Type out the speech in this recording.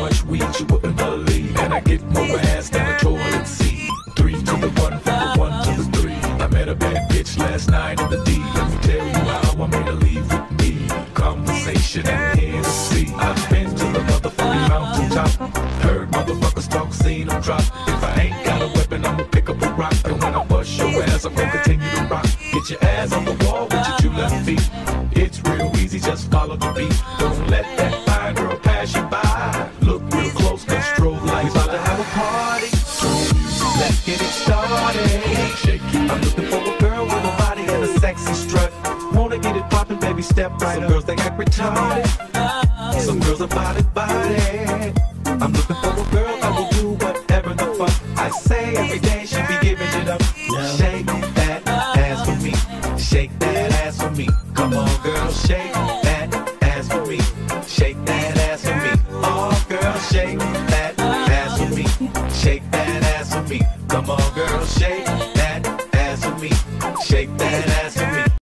much weed you wouldn't believe. And I get more ass than a toilet seat. 3 to the 1, from the 1 to the 3. I met a bad bitch last night in the D. Let me tell you how I made her leave with me. Conversation and Hennessy. I've been to the motherfucking mountaintop. Heard motherfuckers talk, seen them drop. If I ain't got a weapon, I'ma pick up a rock. And when I bust your ass, I'm gonna continue to rock. Get your ass on the wall with your 2 left feet. It's real easy, just follow the beat. Don't let that fine girl pass you by. Look real close, cause strobe lights. We about to have a party. Let's get it started. Shake it. I'm looking for a girl with a body and a sexy strut. Wanna get it poppin', baby, step right up. Some girls, they act retarded. Some girls are body. I'm looking for a girl that will do whatever the fuck I say. Every day she be giving it up. Shake that ass for me. Shake that ass for me. Come on, girl, shake that ass for me. Shake that ass for me. Oh, girl, shake that ass for me. Shake that ass for me. Come on, girl, shake